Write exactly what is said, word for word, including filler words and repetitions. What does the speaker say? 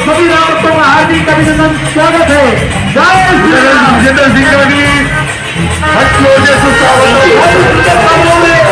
सभी रावतों का हार्दिक अभिनंदन स्वागत है। जय जितेंद्र सिंह का भी